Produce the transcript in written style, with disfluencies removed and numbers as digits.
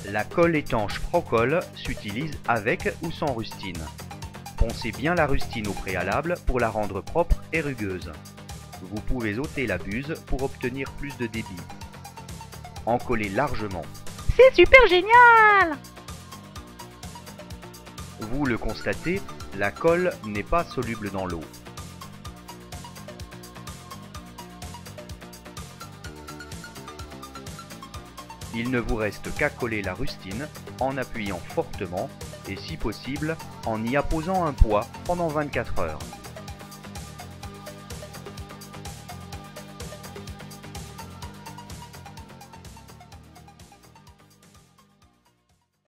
La colle étanche Procol s'utilise avec ou sans rustine. Poncez bien la rustine au préalable pour la rendre propre et rugueuse. Vous pouvez ôter la buse pour obtenir plus de débit. Encollez largement. C'est super génial! Vous le constatez, la colle n'est pas soluble dans l'eau. Il ne vous reste qu'à coller la rustine en appuyant fortement et si possible en y apposant un poids pendant 24 heures.